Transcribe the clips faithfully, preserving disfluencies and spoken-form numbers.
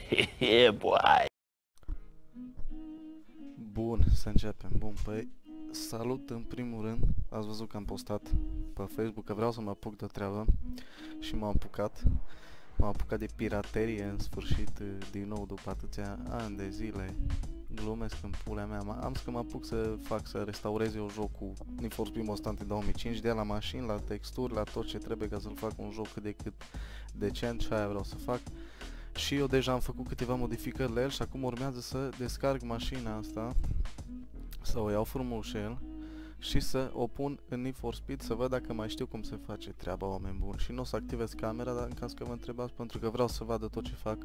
Yeah, boy. Bun, să începem. Bun, păi, salut în primul rând. Ați văzut că am postat pe Facebook că vreau să mă apuc de treabă și m-am apucat. M-am apucat de piraterie în sfârșit, din nou după atâția ani de zile. Glumesc în pulea mea. Am zis că mă apuc să fac, să restaurez eu jocul Need for Speed Most Wanted două mii cinci, de la mașini, la texturi, la tot ce trebuie ca să-l fac un joc cât de cât decent, și aia vreau să fac. Și eu deja am făcut câteva modificări la el și acum urmează să descarc mașina asta, să o iau frumușel și să o pun în Need for Speed, să văd dacă mai știu cum se face treaba, oameni buni. Și nu o să activez camera, dar în caz că vă întrebați, pentru că vreau să vadă tot ce fac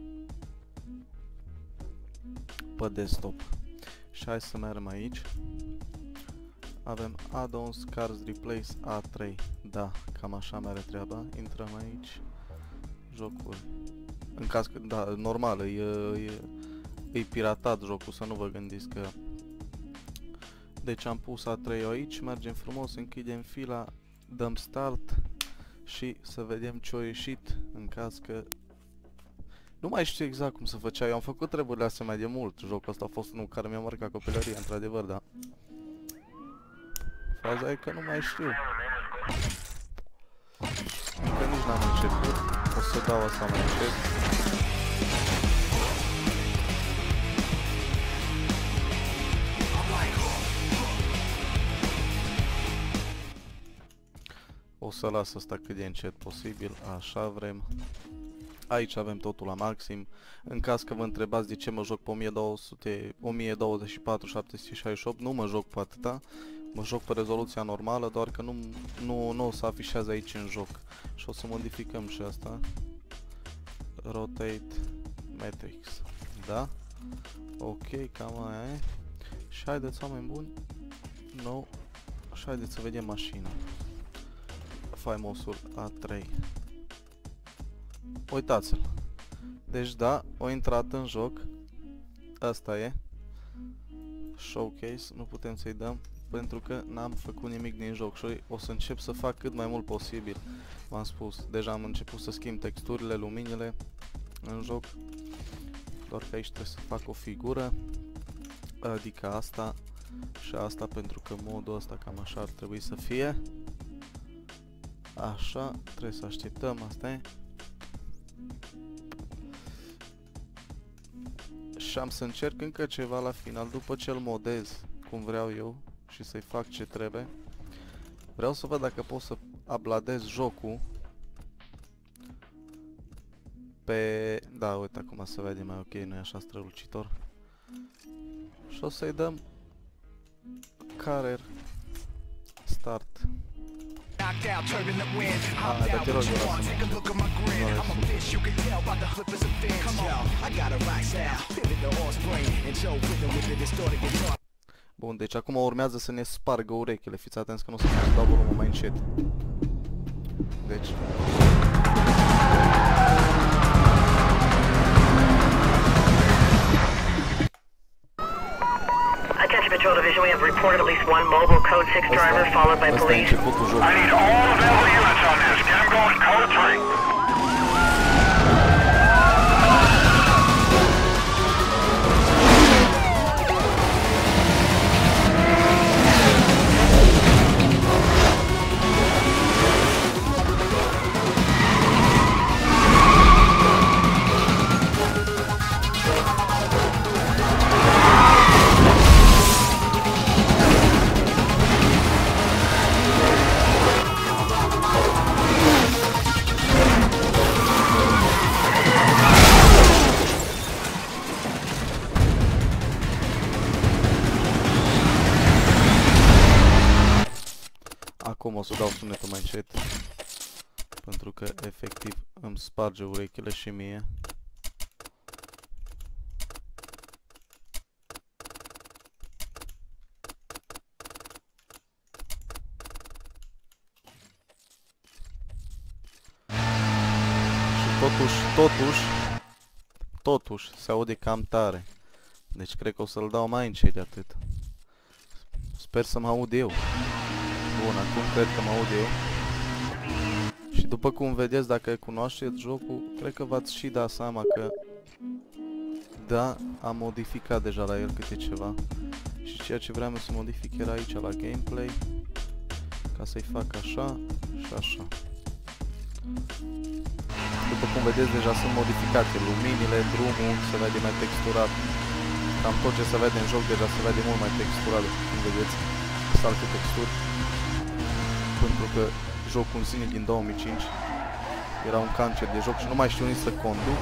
pe desktop. Și hai să mergem aici. Avem Add-ons, Cars Replace A trei. Da, cam așa mere treaba. Intrăm aici. Jocuri. În caz că, da, normal, e, e, e piratat jocul, să nu vă gândiți că... Deci am pus A trei aici, mergem frumos, închidem fila, dăm start și să vedem ce a ieșit, în caz că... Nu mai știu exact cum să făcea, eu am făcut treburile astea mai de mult, jocul ăsta a fost unul care mi-a marcat copilăria, într-adevăr, da. Faza e că nu mai știu. Că nici n-am început, o să dau asta mai încet. O să las asta cât de încet posibil, așa vrem. Aici avem totul la maxim. În caz că vă întrebați de ce mă joc pe o mie două sute, o mie douăzeci și patru șapte sute șaizeci și opt, nu mă joc pe atâta. Mă joc pe rezoluția normală, doar că nu, nu, nu o să afișează aici în joc. Și o să modificăm și asta. Rotate Matrix. Da? Ok, cam aia e. Și haideți, oameni buni. No. Și haideți să vedem mașina. Faimosul A trei. Uitați-l. Deci da, o intrat în joc. Asta e. Showcase. Nu putem să-i dăm pentru că n-am făcut nimic din joc și o să încep să fac cât mai mult posibil. V-am spus, deja am început să schimb texturile, luminile în joc. Doar că aici trebuie să fac o figură. Adică asta și asta, pentru că modul ăsta cam așa ar trebui să fie. Așa, trebuie să așteptăm, asta e. Și am să încerc încă ceva la final, după ce îl modez cum vreau eu și să-i fac ce trebuie. Vreau să văd dacă pot să abladez jocul pe... Da, uite acum se vede mai ok, nu e așa strălucitor. Și o să-i dăm Career Start. Ah, dar te rog, eu lasă. Bun, deci acum urmează să ne spargă urechile. Fiți atenți că nu o să dau volumul mai încet. Deci... Patrol Division, we have reported at least one mobile code six driver followed by police. I need all available units on this. Get them going code three. Acum o să dau sunetul mai încet, pentru că efectiv îmi sparge urechile și mie. Și totuși, totuși, totuși se aude cam tare. Deci cred că o să-l dau mai încet de atât. Sper să mă aud eu. Bun, acum cred că mă aud eu. Și după cum vedeți, dacă cunoașteți jocul, cred că v-ați și dat seama că Da, am modificat deja la el câte ceva. Și ceea ce vreau să modific era aici la gameplay. Ca să-i fac așa și așa. După cum vedeți, deja sunt modificate luminile, drumul se vede mai texturat. Cam tot ce se vede în joc deja se vede mult mai texturat, cum vedeți, sunt alte texturi. Pentru că jocul în sine din două mii cinci era un cancer de joc și nu mai știu nici să conduc.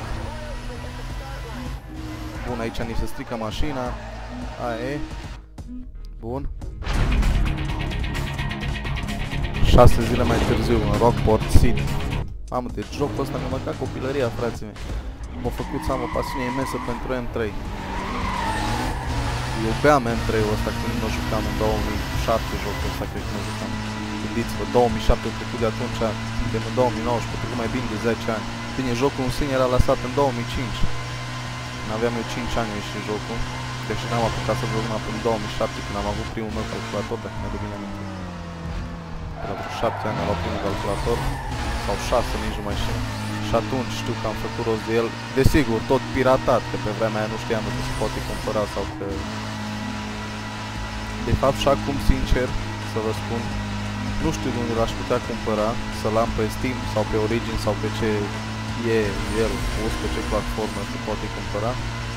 Bun, aici ni se strică mașina. Aia e. Bun. șase zile mai târziu, în Rockport City. Mamă, deci jocul ăsta mi-a măcat copilăria, frații mei. M-a făcut să am o pasiune imensă pentru M trei. Iubeam M trei-ul ăsta când mă jucam în două mii șapte, jocul ăsta cred că mă jucam. Gândiți-vă, două mii șapte a trecut de atunci, suntem în două mii nouăsprezece, trecut mai bine de zece ani. Bine, jocul în sine era lăsat în două mii cinci. N-aveam eu cinci ani ieșit jocul, deși n-am apucat să joc până în două mii șapte, când am avut primul meu calculator, dacă mi-aduc bine aminte. La vreo șapte ani am luat primul calculator, sau șase, nici nu mai știu. Și atunci știu că am făcut rost de el, desigur, tot piratat, că pe vremea aia nu știam că se poate cumpăra sau că... De fapt, și acum, sincer, să vă spun, nu știu de unde l-aș putea cumpăra, să-l am pe Steam sau pe Origin sau pe ce e el pus, pe ce platformă se poate cumpăra.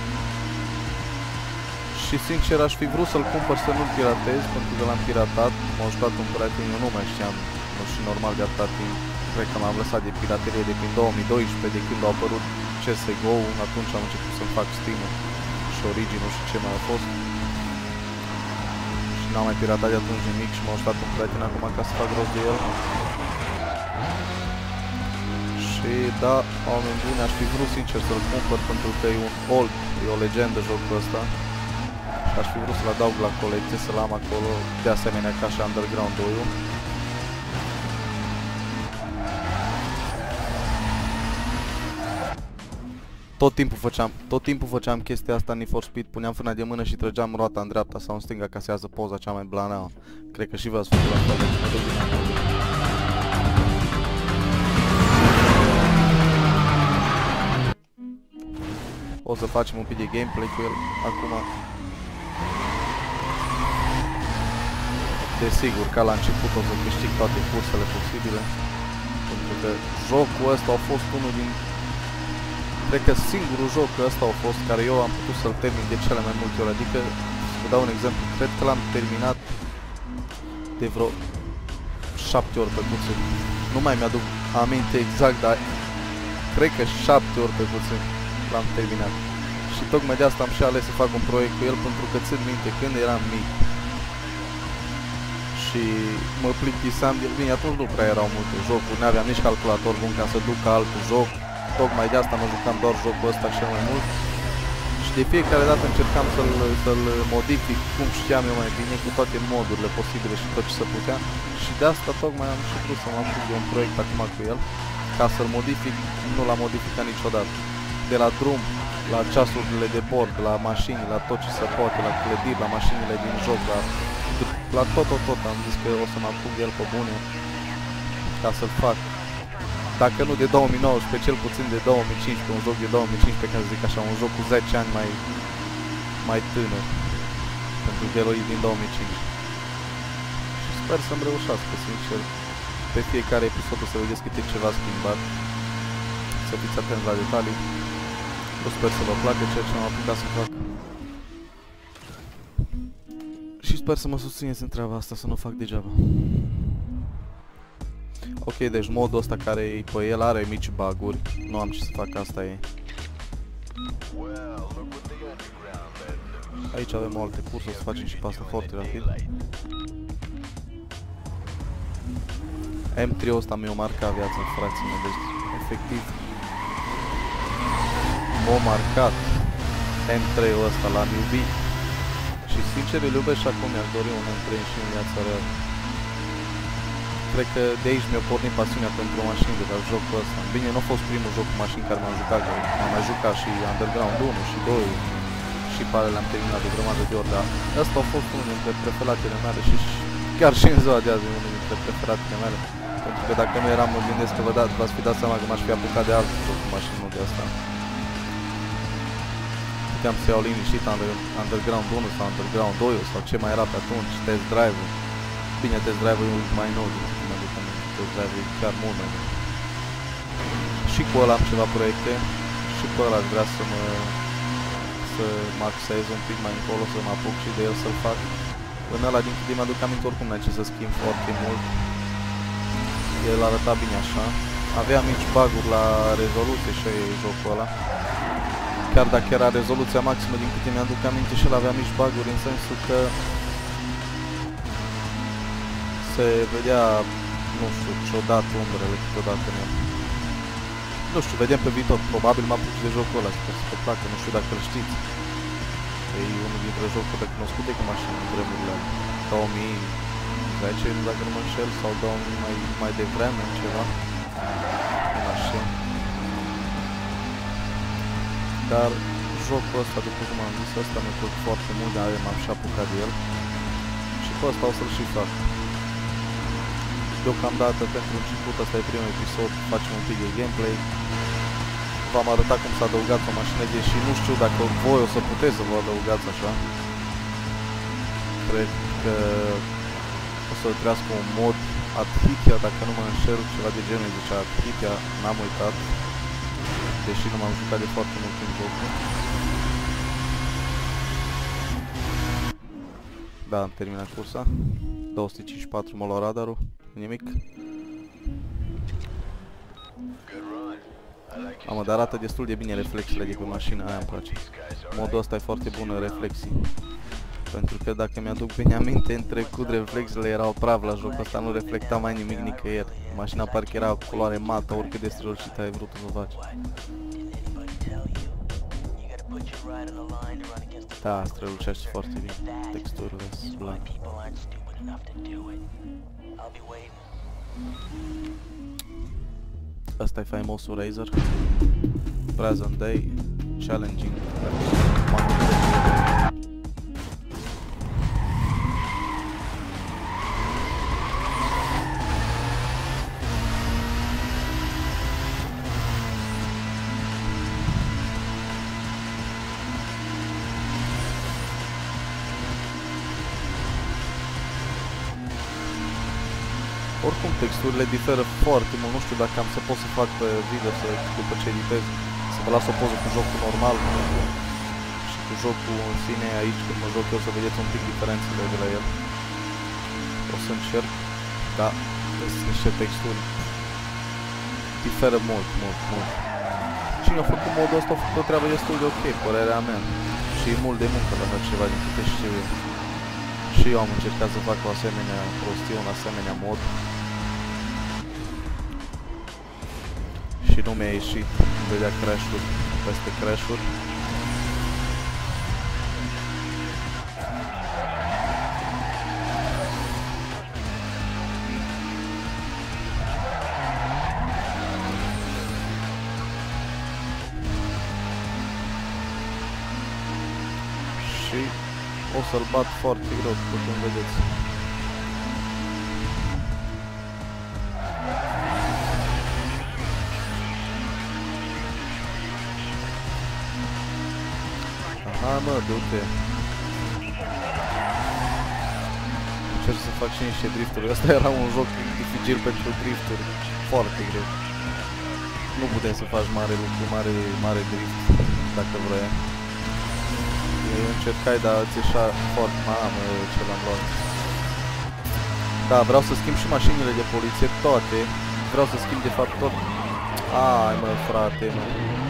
Și sincer aș fi vrut să-l cumpăr să nu-l piratez, pentru că l-am piratat, m-a ajutat un prieten, eu nu mai știam, nu știu, normal de atâta timp. Cred că m-am lăsat de piraterie de prin două mii doisprezece, de când a apărut C S G O, atunci am început să-mi fac Steam-ul și Origin-ul și ce mai a fost. Și n-am mai piratat de atunci nimic și m-a ajutat un prieten acum ca să fac rost de el. Și da, oameni buni, aș fi vrut sincer să-l cumpăr pentru că e un old, e o legendă jocul ăsta. Și aș fi vrut să-l adaug la colecție, să-l am acolo, de asemenea ca și Underground doi-ul. Tot timpul făceam, tot timpul făceam chestia asta în Need for Speed, puneam frâna de mână și trăgeam roata în dreapta sau în stânga ca să iasă poza cea mai blană. Cred că și v-ați făcut la fel, deci mă duc din acolo. O să facem un pic de gameplay cu el acum. Desigur, ca la început o să câștig toate cursele posibile. Pentru că jocul ăsta a fost unul din... Cred că singurul joc ăsta a fost care eu am putut să-l termin de cele mai multe ori. Adică, să vă dau un exemplu, cred că l-am terminat de vreo șapte ori pe puțin. Nu mai mi-aduc aminte exact, dar cred că șapte ori pe puțin l-am terminat. Și tocmai de asta am și ales să fac un proiect cu el, pentru că țin minte când eram mic și mă plictiseam de... Bine, atunci nu prea erau multe jocuri, n-aveam nici calculator bun ca să duc alt joc. Tocmai de asta mă jucam doar jocul ăsta cel mai mult. Și de fiecare dată încercam să-l să-l modific cum știam eu mai bine, cu toate modurile posibile și tot ce se putea. Și de asta tocmai am și vrut să mă apuc de un proiect acum cu el, ca să-l modific, nu l-am modificat niciodată. De la drum, la ceasurile de bord, la mașini, la tot ce se poate, la clădiri, la mașinile din joc, la, la tot, tot, tot. Am zis că o să mă apuc de el pe bune, ca să-l fac. Dacă nu de două mii nouăsprezece, cel puțin de două mii cincisprezece, un joc de două mii cincisprezece, ca să zic așa, un joc cu zece ani mai, mai tânăr, pentru că el e din două mii cinci. Și sper să-mi reușească, sincer, pe fiecare episod o să vedeți câte ceva schimbat, să fiți atenți la detalii. Eu sper să vă placă ceea ce m-am apucat să fac. Și sper să mă susțineți în treaba asta, să nu fac degeaba. Ok, deci modul ăsta care e pe el are mici bug-uri, nu am ce să fac, asta e. Aici avem alte curse, o să facem și pe asta foarte rapid. M trei-ul ăsta mi-a marcat viața, frații mei, deci efectiv m-a marcat M trei-ul ăsta, l-am iubit. Și sincer îl iubesc și acum, mi-aș dori un M trei și în viața reală. Cred că de aici mi-a pornit pasiunea pentru mașini de la jocul ăsta. Bine, nu a fost primul joc cu mașini care m-am jucat, că am mai jucat și Underground unu și doi și pe ale le-am terminat de grămadă de ori, dar ăsta a fost unul dintre preferatele mele și chiar și în ziua de azi e unul dintre preferatele mele. Pentru că dacă nu eram, mă gândesc că vă dați, v-ați fi dat seama că m-aș fi apucat de alt joc cu mașini, nu de asta. puteam să iau liniștit under, Underground unu sau Underground doi sau ce mai era pe atunci, Test Drive-ul. Bine, Test Drive-ul e mai nou, din câte mă duc aminte, Test Drive-ul e chiar mult mai nou. Și cu ăla am ceva proiecte, și cu ăla aș vrea să mă, să mă axez un pic mai încolo, să mă apuc și de el să-l fac. În ăla, din câte mă aduc aminte, oricum n-ai ce să schimb foarte mult. El arăta bine așa. Avea mici bug-uri la rezoluție și jocul ăla. Chiar dacă era rezoluția maximă, din câte mi-aduc aminte, și el avea mici bug-uri în sensul că se vedea, nu știu, ciudat umbrele câteodată în el. Nu știu, vedem pe viitor. Probabil mă apuc de jocul ăla, sper să vă placă, nu știu dacă îl știți. E unul dintre jocurile cunoscute cu mașini în vremurile două mii zece, dacă nu mă înșel, sau două mii mai, mai devreme, ceva. Mașini. Dar jocul ăsta, după cum am zis, ăsta mi-a plăcut foarte mult, dar m-am și apucat de el. Și pe ăsta o să-l și fac. Deocamdată, pentru început, ăsta e primul episod, facem un pic de gameplay. V-am arătat cum s-a adăugat o mașină, deși nu știu dacă voi o să puteți să vă adăugați așa. Cred că o să trească un mod Adhitia, dacă nu mă înșel, ceva de genul zicea Adhitia, n-am uitat. Deși nu m-am jucat de foarte mult în jocul. Da, am terminat cursa. două sute cincizeci și patru mă lua radarul, nimic. Am, dar arată destul de bine reflexele de pe mașina aia, îmi place. Modul ăsta e foarte bun în reflexii. Pentru că dacă mi-aduc bine aminte, în trecut reflexele erau praf la jocul ăsta, nu reflecta mai nimic nicăieri. Mașina parcă era culoare mată, oricât de strălucită ai vrut să o faci. Da, strălucește foarte bine. Texturile sunt blanche. Asta e faimosul Razer. Present day, challenging. Oricum, texturile diferă foarte mult, nu știu dacă am să pot să fac pe video, să, după ce editez, să vă las o poză cu jocul normal și cu jocul în sine. Aici, când mă joc eu, să vedeți un pic diferențele de la el. O să încerc, da, sunt niște texturi. Diferă mult, mult, mult. Cine a făcut modul ăsta a făcut o treabă destul de ok, părerea mea. Și e mult de muncă la așa ceva, din câte știu eu. Și eu am încercat să fac o asemenea prostie, un asemenea mod. Și nu mi-a ieșit, vedea crash-uri peste crash-uri. Și o să-l bat foarte greu, după cum vedeți. Aha, mă, du-te. Încerc să fac și niște drifturi. Asta era un joc dificil pentru drifturi. Foarte greu. Nu putem să faci mare lucru, mare, mare drift, dacă vrei. Eu încercai, dar îți ieșea foarte... Mamă, ce l-am luat. Da, vreau să schimb și mașinile de poliție, toate. Vreau să schimb, de fapt, tot... Ai, mă, frate, mă.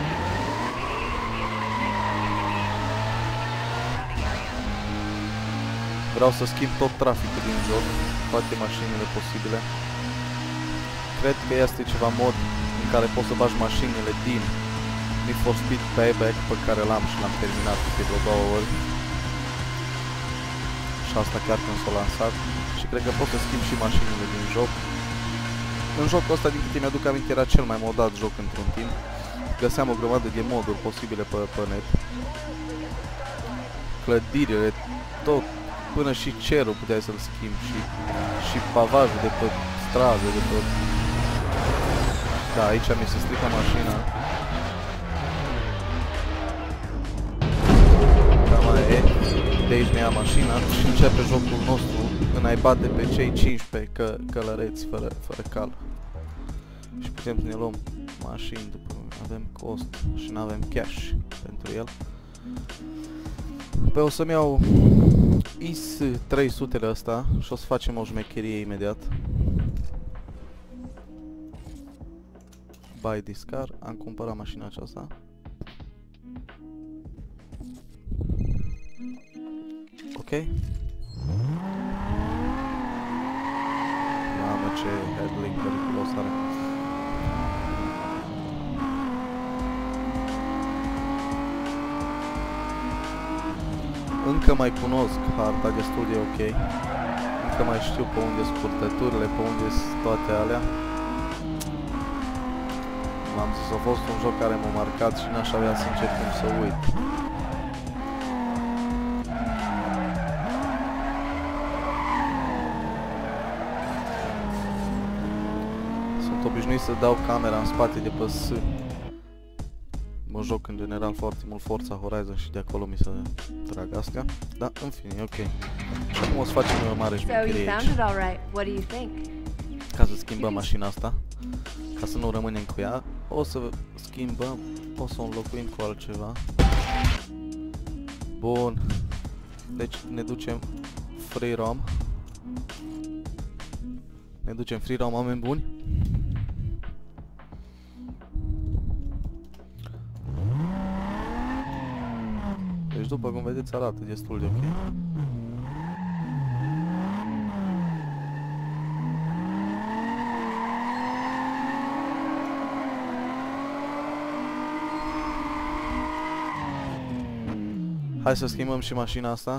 Vreau să schimb tot traficul din joc, toate mașinile posibile. Cred că este ceva mod în care poți să bagi mașinile din Need for Speed Payback, pe care l-am și l-am terminat de vreo două ori. Și asta chiar când s-a lansat. Și cred că pot să schimb și mașinile din joc. În jocul ăsta, din câte mi-aduc aminte, era cel mai modat joc într-un timp. Găseam o grămadă de moduri posibile pe, pe net. Clădirile, tot, până și cerul puteai să-l schimbi și, și pavajul de pe stradă, de pe... Da, aici mi se strică mașina. de aici ne ia mașina și începe jocul nostru în a-i bate pe cei cincisprezece că călăreți fără, fără cal. Și putem să ne luăm mașini după avem cost și nu avem cash pentru el. Pe o să-mi iau I S trei sute ăsta și o să facem o șmecherie imediat. Buy this car, am cumpărat mașina aceasta. Ok. Mamă, ce handling periculos are. Încă mai cunosc harta destul de ok. Încă mai știu pe unde sunt curtăturile, pe unde sunt toate alea. M-am zis, a fost un joc care m-a marcat și n-aș avea sincer cum să uit. Sunt obișnuit să dau camera în spate de pe S. Mă joc în general foarte mult Forza Horizon și de acolo mi se trag astea. Da, în fine, e ok. Și acum o să facem o mare șmecherie aici. Ca să schimbăm mașina asta. Ca să nu rămânem cu ea. O să schimbăm, o să o înlocuim cu altceva. Bun. Deci ne ducem free roam. Ne ducem free roam, oameni buni. Deci după cum vedeți arată destul de ok. Hai să schimbăm și mașina asta.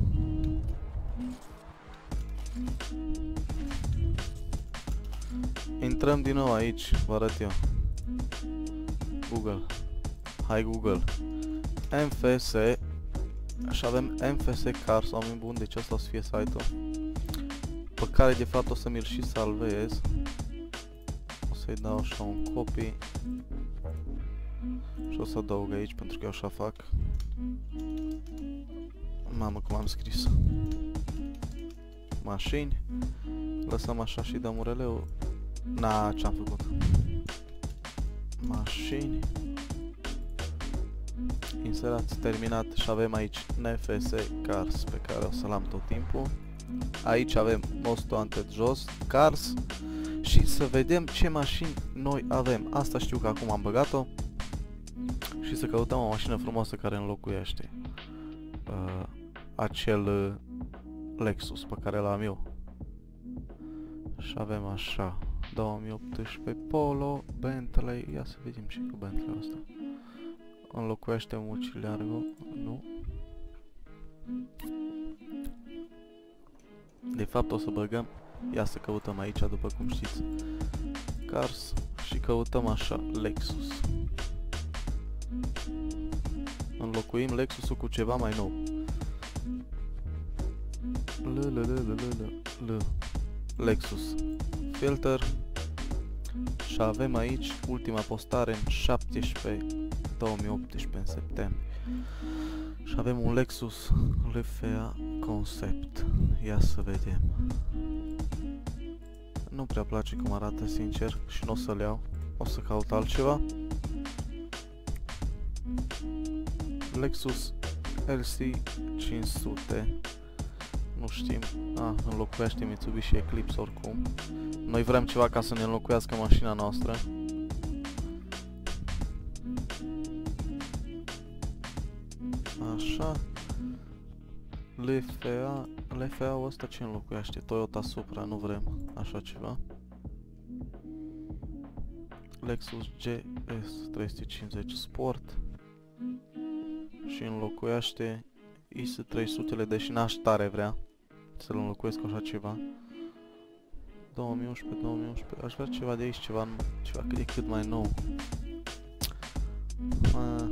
Intrăm din nou aici, vă arăt eu. Google. Hai Google. M F S. Și avem M F S Cars, oameni buni, deci asta o să fie site-ul. Pe care de fapt o să mi-l și salvez. O să-i dau așa un copy. Și o să adaug aici pentru că eu așa fac. Mamă cum am scris. Mașini. Lăsăm așa și dăm U R L-ul. Na, ce-am făcut? Mașini. Inserați, terminat și avem aici N F S Cars pe care o să-l am tot timpul. Aici avem Most Wanted jos, Cars. Și să vedem ce mașini noi avem. Asta știu că acum am băgat-o. Și să căutăm o mașină frumoasă care înlocuiește uh, acel uh, Lexus pe care l-am eu. Și avem așa două mii optsprezece Polo, Bentley. Ia să vedem ce cu Bentley asta. Înlocuiește Mucileargo. Nu. De fapt o să băgăm. Ia să căutăm aici după cum știți Cars. Și căutăm așa Lexus. Înlocuim Lexusul cu ceva mai nou. L, l, l, l, l, l. Lexus Filter. Și avem aici ultima postare în șaptesprezece două mii optsprezece în septembrie. Și avem un Lexus L F A Concept. Ia să vedem. Nu prea place cum arată, sincer, și nu o să-l iau. O să caut altceva. Lexus L C cinci sute. Nu știm. Ah, înlocuiește Mitsubishi Eclipse oricum. Noi vrem ceva ca să ne înlocuiască mașina noastră. Așa. L F A. L F A-ul ăsta ce înlocuiește? Toyota Supra, nu vrem așa ceva. Lexus G S trei sute cincizeci Sport. Și înlocuiește I S trei sute, deși n-aș tare vrea să-l înlocuiesc cu așa ceva. două mii unsprezece două mii unsprezece. Aș vrea ceva de aici, ceva, ceva cât de cât mai nou. Aha.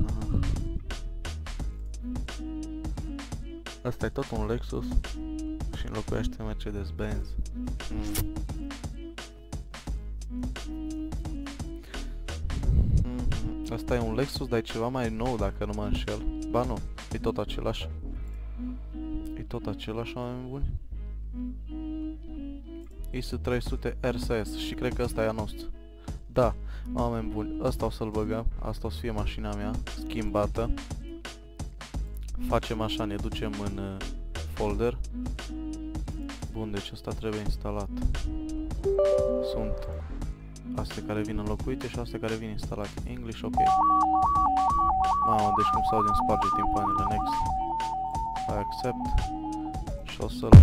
Asta e tot un Lexus și înlocuiește Mercedes-Benz. Mm. Mm-hmm. Asta e un Lexus, dar e ceva mai nou dacă nu mă înșel. Ba nu, e tot același. E tot același, oameni buni? I S trei sute R S S și cred că ăsta e a nostru. Da, oameni buni, ăsta o să-l băgăm, asta o să fie mașina mea, schimbată. Facem așa, ne ducem în uh, folder. Bun, deci ăsta trebuie instalat. Sunt astea care vin înlocuite și astea care vin instalate. English, ok. Mamă, deci cum s-au din sparge timpanele, next. I accept. Și o să-l...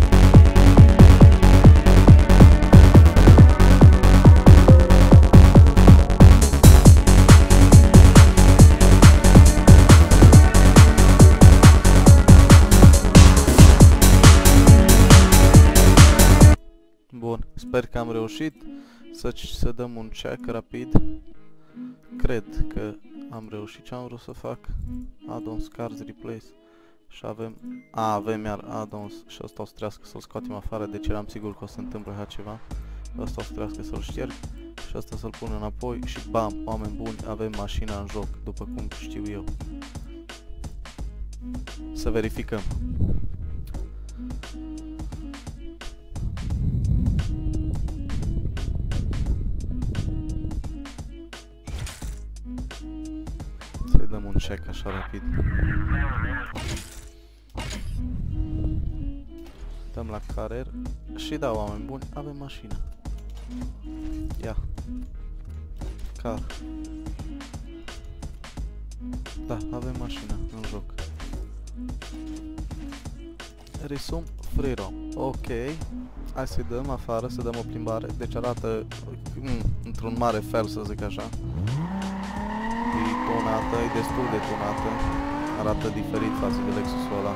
Bun, sper că am reușit să, să dăm un check rapid. Cred că am reușit ce am vrut să fac. Add-ons, cards, replace. Și avem... A, avem iar add-ons și ăsta o să trească să-l scoatem afară, deci eram sigur că o să se întâmple așa ceva. Ăsta o să trească să-l șterg și ăsta să-l pun înapoi și bam, oameni buni, avem mașina în joc, după cum știu eu. Să verificăm. Să-i dăm un check așa rapid. Dăm la carer și da, oameni buni, avem mașina. Ia. Car. Da, avem mașina în joc. Resume free roam. Ok. Hai să-i dăm afară, să dăm o plimbare. Deci arată mm, într-un mare fel, să zic așa. E tunată, e destul de tunată. Arată diferit față de Lexusul ăla.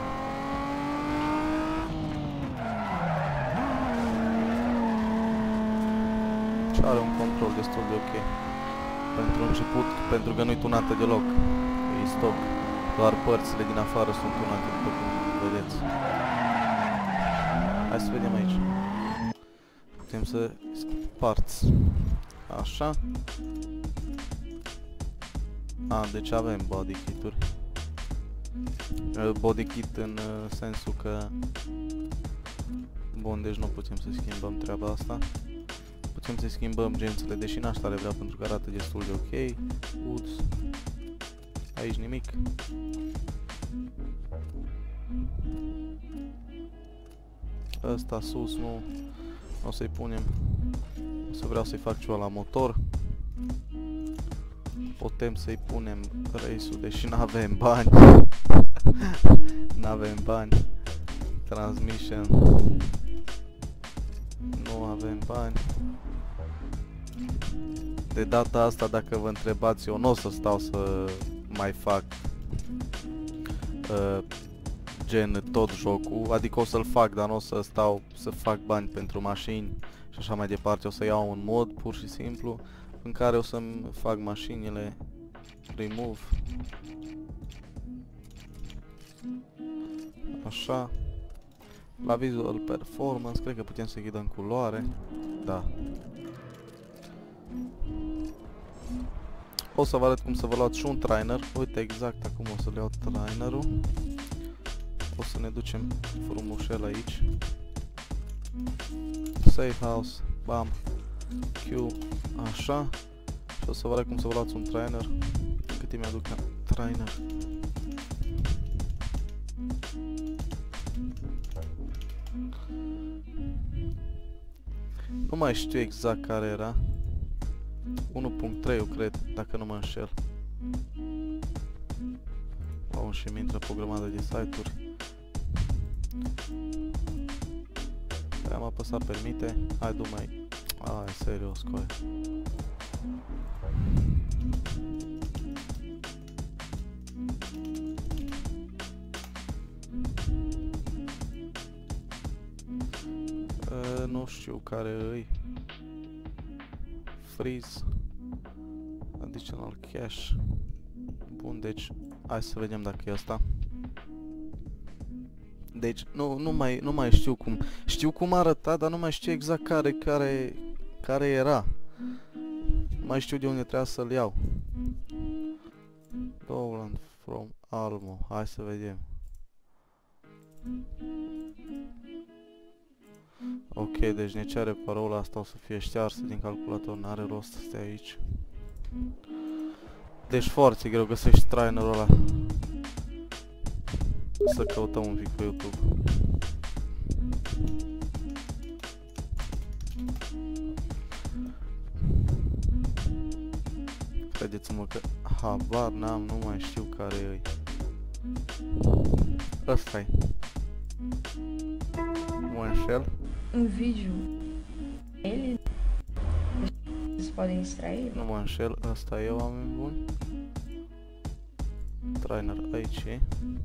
Și are un control destul de ok. Pentru început, pentru că nu-i tunată deloc. E stock. Doar părțile din afară sunt tunate, după cum vedeți. Hai să vedem aici. Putem să parți. Așa. A, deci avem body kit-uri. Body kit în uh, sensul că... Bun, deci nu putem să schimbăm treaba asta. Putem să schimbăm gențele, deși n-aș tare vrea pentru că arată destul de ok. Woods. Aici nimic. Ăsta sus nu o să-i punem. O să vreau să-i fac ceva la motor. Putem să-i punem race-ul, deși n-avem bani. N-avem bani. Transmission. Nu avem bani. De data asta, dacă vă întrebați, eu nu o să stau să mai fac uh, gen tot jocul, adică o să-l fac, dar nu o să stau să fac bani pentru mașini și așa mai departe. O să iau un mod pur și simplu în care o să-mi fac mașinile. Remove. Așa. La visual performance, cred că putem să ghidăm culoare. Da. O să vă arăt cum să vă luați și un trainer. Uite exact acum o să le iau trainerul. O să ne ducem frumușel aici. Safe house. Bam. Q. Așa. Și o să vă arăt cum să vă luați un trainer. Cât îmi aduc trainer. Nu mai știu exact care era. unu punct trei, eu cred, dacă nu mă înșel. Wow, și mi intră pe o grămadă de site-uri. Am apăsat permite. Hai, du mai. Ai, serios, coi. Uh, nu știu care îi. Freeze. Additional cache. Bun, deci hai să vedem dacă e asta. Deci nu, nu, mai, nu mai știu cum. Știu cum arăta, dar nu mai știu exact care, care, care era. Nu mai știu de unde trebuia să-l iau. Download from Almo. Hai să vedem. Ok, deci ne cere parola asta, o să fie ștearsă din calculator, n-are rost să stea aici. Deci foarte greu găsești trainerul ăla. Să căutăm un pic pe YouTube. Credeți-mă că habar n-am, nu mai știu care e. Ăsta-i. Mă înșel? Um vídeo ele vocês podem extrair? Nu mă înșel, ăsta e, oameni buni. Trainer aici e.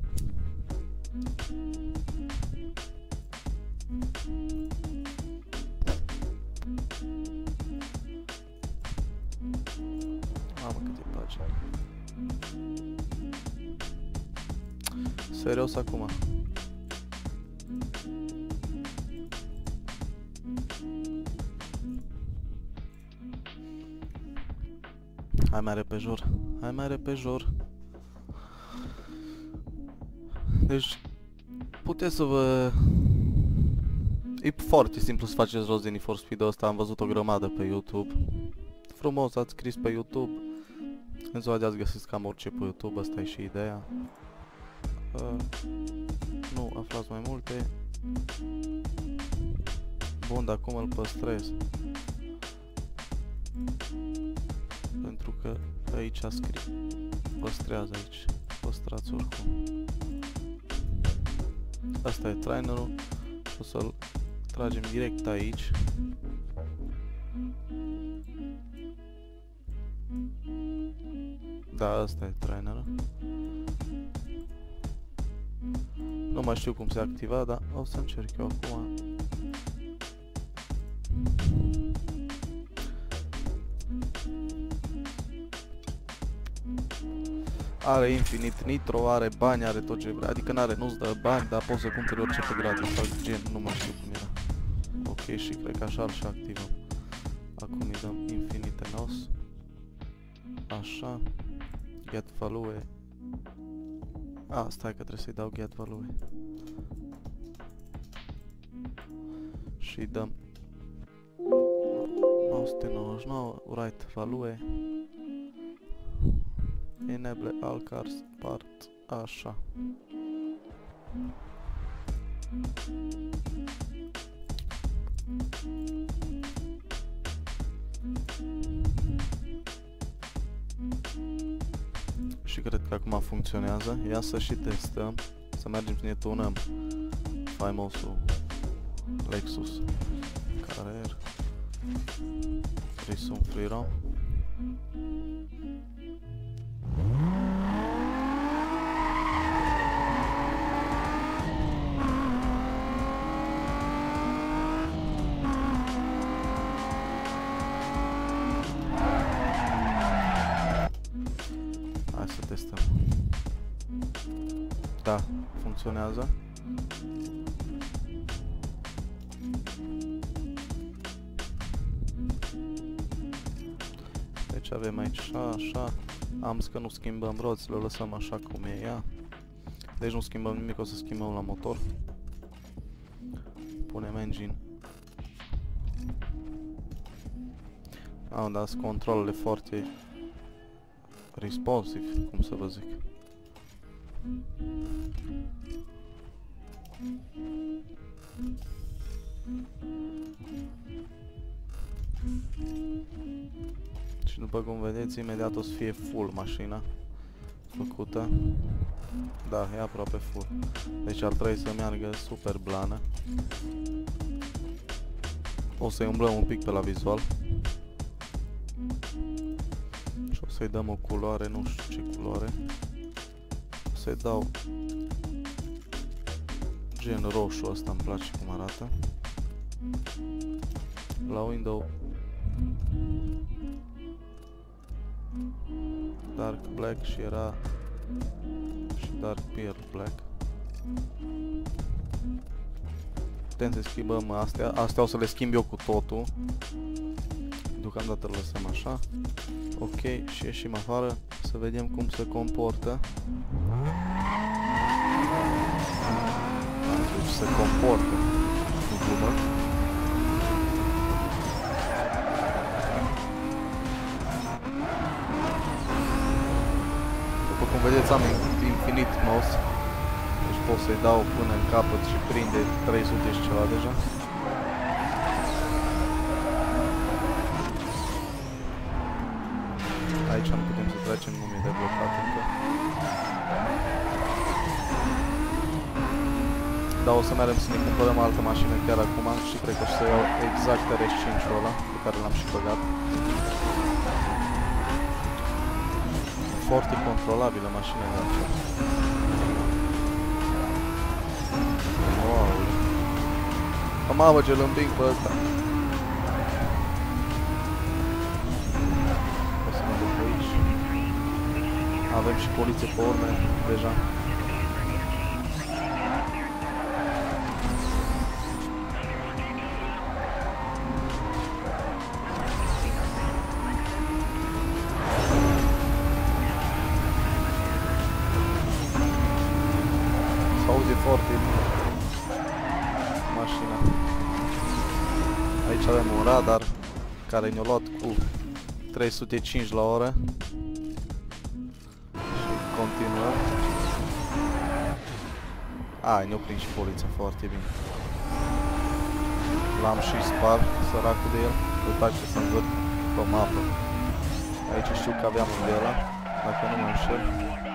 Mamă, câte pagini. Serios acum. Hai mai repejor, hai mai repejor. Deci, puteți să vă... E foarte simplu să faceți rost de Need for Speed-ul ăsta, am văzut o grămadă pe YouTube. Frumos, ați scris pe YouTube. În ziua de azi găsiți cam orice pe YouTube, asta e și ideea. Uh, nu, aflați mai multe. Bun, dar cum îl păstrez? Pentru că aici a scris. Păstrează aici. Păstrați oricum. Asta e trainerul. O să-l tragem direct aici. Da, asta e trainerul. Nu mai știu cum se activa, dar o să încerc eu acum. Are infinit nitro, are bani, are tot ce vrea, adică n-are, nu-ți dă bani, dar poți să cumperi orice pe gratis sau gen, nu mai știu cum era. Ok, și cred că așa îl și activăm. Acum îi dăm infinite nos. Așa. Get value. A, stai că trebuie să-i dau get value. Și îi dăm nouă sute nouăzeci și nouă, write value. Enable all cars part, așa. Și cred că acum funcționează. Ia să și testăm, să mergem să ne tunăm faimosul Lexus Carrera Risum Freedom. Hai să testăm. Da, funcționează. Deci avem aici așa, așa. Am zis că nu schimbăm roțile, le lăsăm așa cum e ea. Deci nu schimbăm nimic, o să schimbăm la motor. Punem engine. Am dat controlele foarte responsive, cum să vă zic. Și după cum vedeți, imediat o să fie full mașina făcută. Da, e aproape full. Deci ar trebui să meargă super blană. O să-i umblăm un pic pe la vizual. Și o să-i dăm o culoare, nu știu ce culoare. O să-i dau gen roșu, ăsta îmi place cum arată. La window dark black și era și dark pearl black. Putem să schimbăm astea, astea o să le schimb eu cu totul. Deocamdată le lăsăm așa. Ok, și ieșim afară să vedem cum se comportă. Deci se comportă, în glumă. vedeți am infinit mouse. Deci pot să-i dau până în capăt și prinde trei sute și ceva deja. Aici nu putem să trecem, nu mi-e deblocat încă. Dar o să mergem să ne cumpărăm altă mașină chiar acum și cred că o să iau exact R S cinci-ul ăla pe care l-am și băgat. Foarte controlabilă mașina de aceea. Wow! Mamă, ce-l împing pe ăsta! O să mă duc pe aici. Avem și poliție pe urme, deja. Foarte bine mașina. Aici avem un radar care ne-a luat cu trei sute cinci la oră și continuăm. A, ne-a prins și poliția foarte bine. L-am și spart, săracul de el. Uitați ce să învârt pe mapă. Aici știu că aveam un de ăla, dacă nu mă înșel.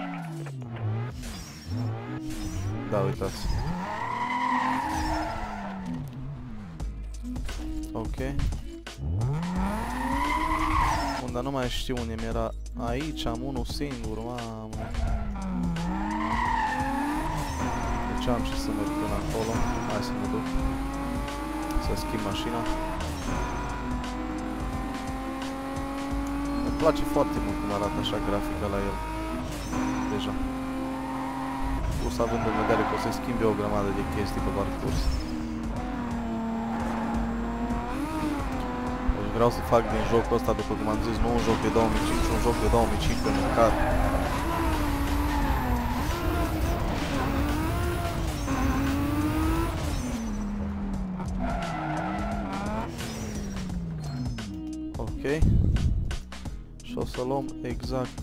Da, uitați. Ok. Unde nu mai știu unde mi-era. Aici am unul singur, mamă. Deci am și să merg până acolo. Hai să mă duc. Să schimb mașina. Îmi place foarte mult cum arată așa grafica la el. Deja. Plus având în vedere că o să schimbe o grămadă de chestii pe parcurs. Deci vreau să fac din jocul ăsta, după cum am zis, nu un joc de două mii cinci, un joc de două mii cincisprezece măcar. Ok. Și o să luăm exact.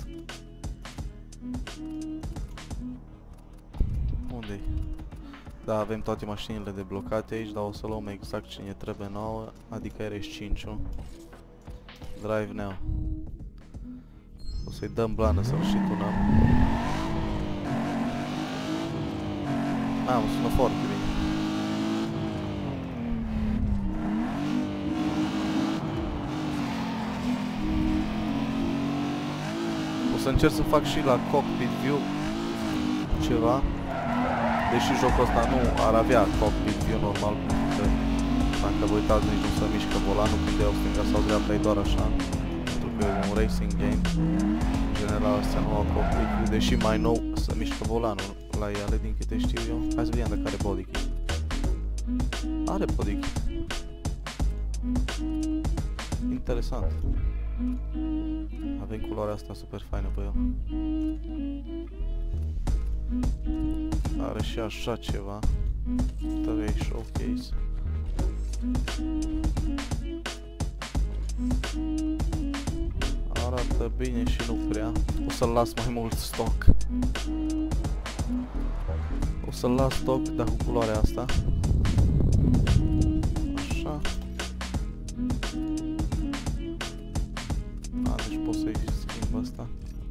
Da, avem toate mașinile deblocate aici, dar o să luăm exact ce ne trebuie nouă, adică R S cinci-ul. Drive now. O să-i dăm blană să-l și tunăm. Mamă, sună foarte bine. O să încerc să fac și la cockpit view ceva. Deși jocul ăsta nu ar avea cockpit view normal, pentru că dacă vă uitați nici nu se mișcă volanul când iau stânga sau dreapta, e doar așa, pentru că e un racing game. În general astea nu au cockpit view, deși mai nou se mișcă volanul la ele, din câte știu eu. Hai să vedem dacă are body kit. Are body kit. Interesant. Avem culoarea asta super faină pe el. Are și așa ceva. trei showcase. Arată bine și nu prea. O să-l las mai mult stock. O să-l las stock, dar cu culoarea asta. Așa. A, deci pot să-i schimb asta.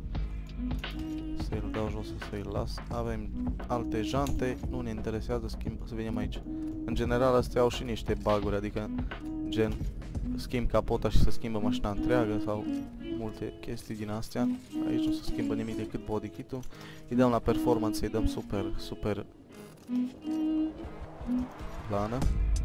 Să-i dau jos, să-i las. Avem alte jante, nu ne interesează, schimb, să venim aici. În general astea au și niște bug-uri, adică gen schimb capota și se schimbă mașina întreagă sau multe chestii din astea. Aici nu se schimbă nimic decât body kit-ul. Îi dăm la performance, îi dăm super, super plană.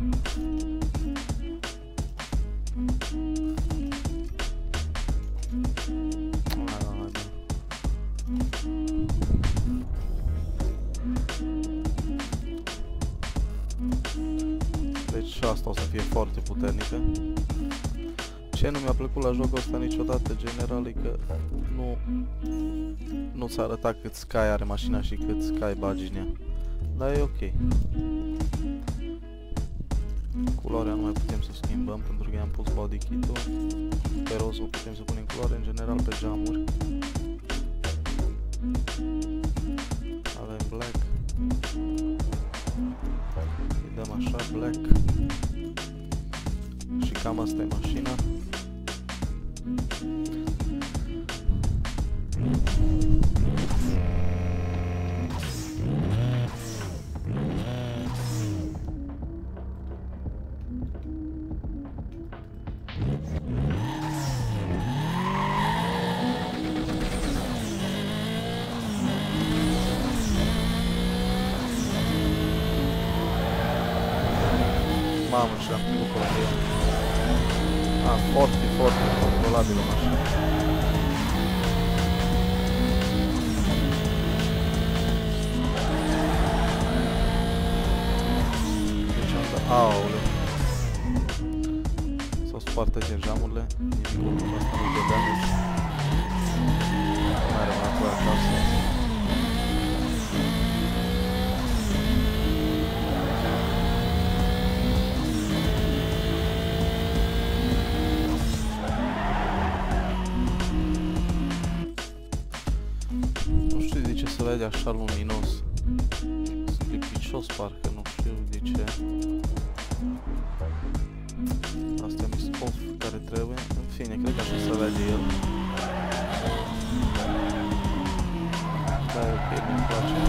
Deci asta o să fie foarte puternică. Ce nu mi-a plăcut la jocul ăsta niciodată, general, e că nu nu ți arăta cât sky are mașina și cât sky bagi în ea. Dar e ok. Culoarea nu mai putem să schimbăm pentru că i-am pus body kit-ul. Pe roz nu putem să punem culoare, în general pe geamuri. Avem black. Îi dăm așa black. Și cam asta e mașina. Mamă, și am trecut pe lângă el. A, foarte, foarte controlabilă mașina. Deci am dat... Aoleu. S-au spart aici geamurile. Nimic ăsta nu de damage. Mai rămân apoi acasă. Se vede așa luminos. E picios parcă, nu știu de ce. Asta e mis off care trebuie. În fine, cred că așa se vede el. Da, e ok, mi-mi place.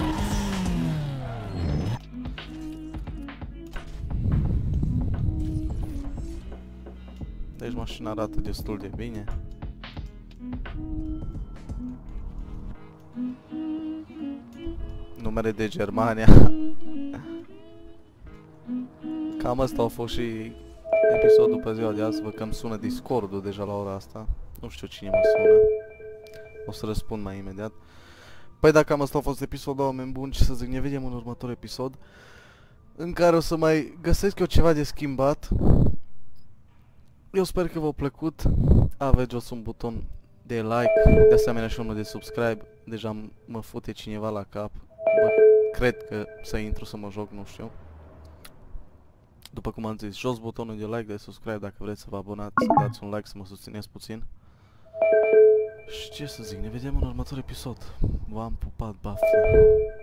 Deci mașina arată destul de bine. Numere de Germania. Cam asta a fost și episodul pe ziua de azi. Văd că îmi sună Discord-ul deja la ora asta. Nu știu cine mă sună. O să răspund mai imediat. Păi dacă cam asta a fost episodul, oameni buni, ce să zic, ne vedem în următorul episod, în care o să mai găsesc eu ceva de schimbat. Eu sper că v-a plăcut. Aveți jos un buton de like, de asemenea și unul de subscribe. Deja mă fute cineva la cap. Bă, cred că să intru să mă joc, nu știu. După cum am zis, jos butonul de like, de subscribe dacă vreți să vă abonați, să dați un like, să mă susțineți puțin. Și ce să zic, ne vedem în următorul episod. V-am pupat, baftă.